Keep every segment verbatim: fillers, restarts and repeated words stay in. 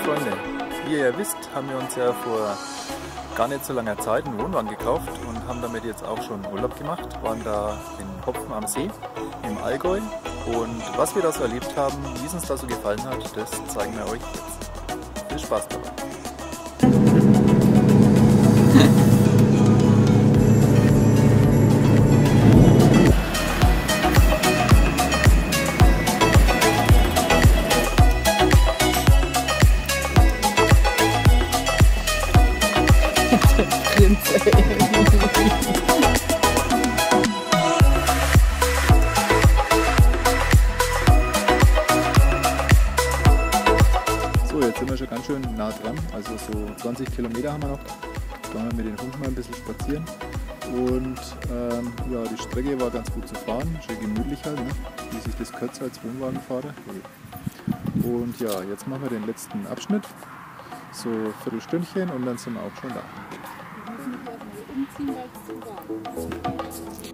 Freunde, wie ihr ja wisst, haben wir uns ja vor gar nicht so langer Zeit einen Wohnwagen gekauft und haben damit jetzt auch schon Urlaub gemacht. Waren da in Hopfen am See im Allgäu und was wir da so erlebt haben, wie es uns da so gefallen hat, das zeigen wir euch jetzt. Viel Spaß dabei! So, jetzt sind wir schon ganz schön nah dran, also so zwanzig Kilometer haben wir noch. Da waren wir mit den Hunden mal ein bisschen spazieren und ähm, ja, die Strecke war ganz gut zu fahren, schön gemütlich halt, ne? Wie sich das kürzer als Wohnwagenfahrer. Und ja, jetzt machen wir den letzten Abschnitt, so ein Viertelstündchen und dann sind wir auch schon da. Umziehen, weil es zu warm ist.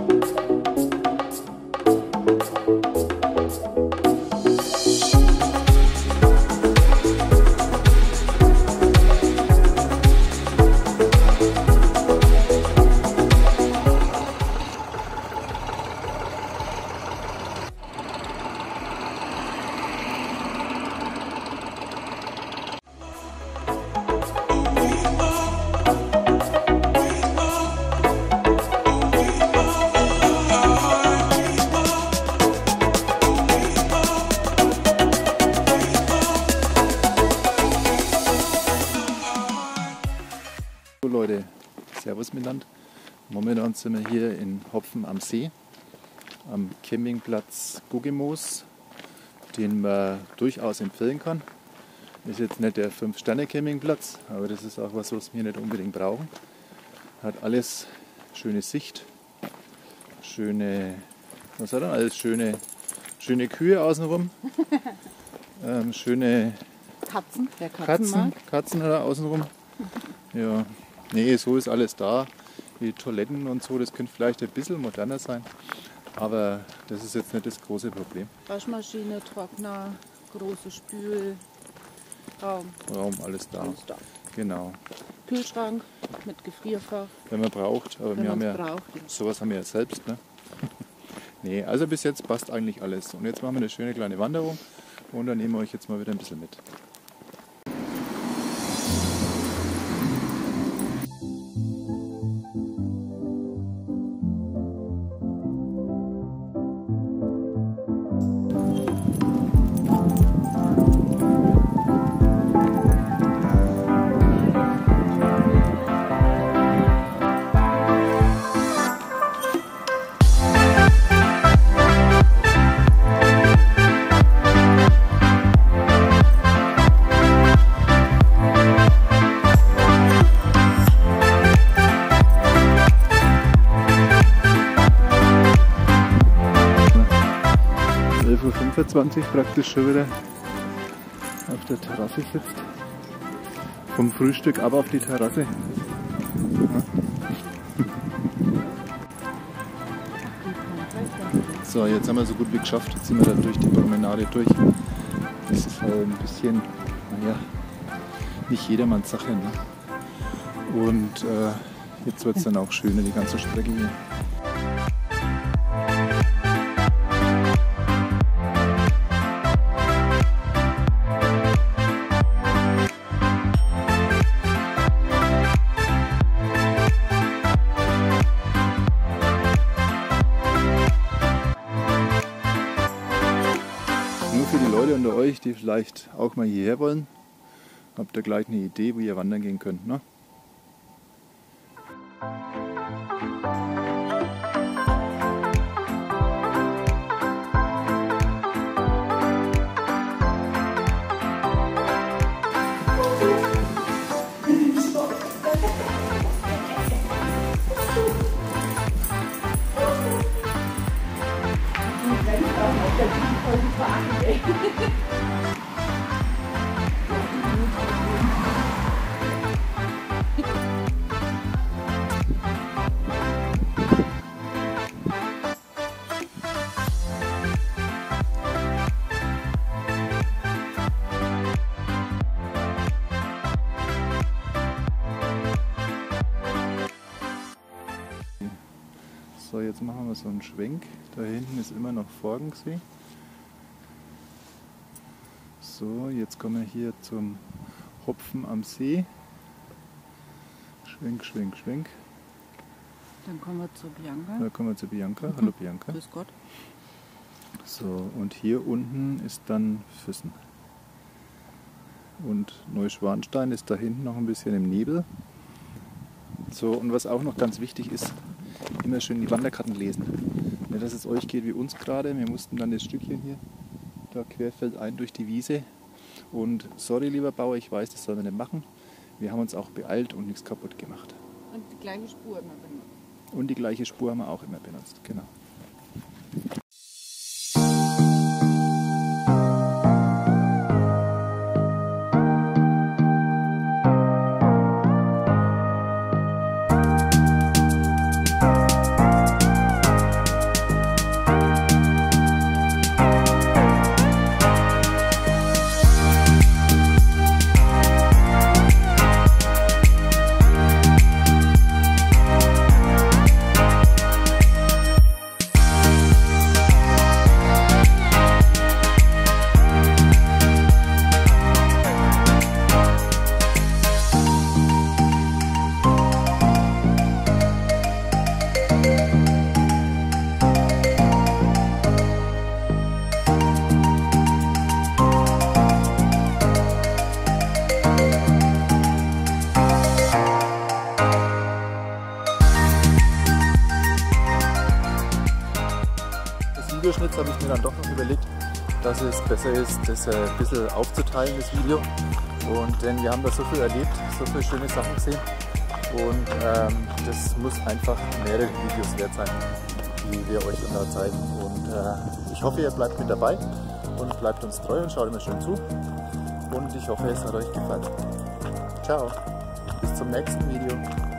Leute, servus miteinander. Momentan sind wir hier in Hopfen am See, am Campingplatz Guggemoos, den man durchaus empfehlen kann. Ist jetzt nicht der fünf Sterne Campingplatz, aber das ist auch was, was wir nicht unbedingt brauchen. Hat alles schöne Sicht, schöne, was hat er alles, schöne, schöne Kühe außenrum, ähm, schöne Katzen, der Katzen, Katzen, Katzen hat er außenrum. Ja. Nee, so ist alles da. Die Toiletten und so, das könnte vielleicht ein bisschen moderner sein, aber das ist jetzt nicht das große Problem. Waschmaschine, Trockner, große Spülraum. Raum, alles da. Alles da. Genau. Kühlschrank mit Gefrierfach. Wenn man braucht, aber Wenn wir haben ja, braucht, ja, sowas haben wir ja selbst. Ne? Nee, also bis jetzt passt eigentlich alles. Und jetzt machen wir eine schöne kleine Wanderung und dann nehmen wir euch jetzt mal wieder ein bisschen mit. elf Uhr fünfundzwanzig praktisch schon wieder auf der Terrasse sitzt. Vom Frühstück ab auf die Terrasse. Ja. So, jetzt haben wir so gut wie geschafft. Jetzt sind wir da durch die Promenade durch. Das ist halt ein bisschen, naja, nicht jedermanns Sache. Ne? Und äh, jetzt wird es dann auch schöner, die ganze Strecke hier. Nur für die Leute unter euch, die vielleicht auch mal hierher wollen, habt ihr gleich eine Idee, wo ihr wandern gehen könnt. Ne? So, jetzt machen wir so einen Schwenk. Da hinten ist immer noch Forgensee. So, jetzt kommen wir hier zum Hopfen am See. Schwenk, schwenk, schwenk. Dann kommen wir zu Bianca. Da kommen wir zu Bianca. Mhm. Hallo Bianca. Grüß Gott. So, und hier unten ist dann Füssen. Und Neuschwanstein ist da hinten noch ein bisschen im Nebel. So, und was auch noch ganz wichtig ist, immer schön die Wanderkarten lesen. Nicht, dass es euch geht wie uns gerade. Wir mussten dann das Stückchen hier da querfeldein durch die Wiese. Und sorry, lieber Bauer, ich weiß, das sollen wir nicht machen. Wir haben uns auch beeilt und nichts kaputt gemacht. Und die gleiche Spur immer benutzt. Und die gleiche Spur haben wir auch immer benutzt, genau. Videoschnitts habe ich mir dann doch noch überlegt, dass es besser ist, das ein bisschen aufzuteilen, das Video. Und denn wir haben da so viel erlebt, so viele schöne Sachen gesehen. Und ähm, das muss einfach mehrere Videos wert sein, die wir euch da zeigen. Und äh, ich hoffe, ihr bleibt mit dabei und bleibt uns treu und schaut immer schön zu. Und ich hoffe, es hat euch gefallen. Ciao, bis zum nächsten Video.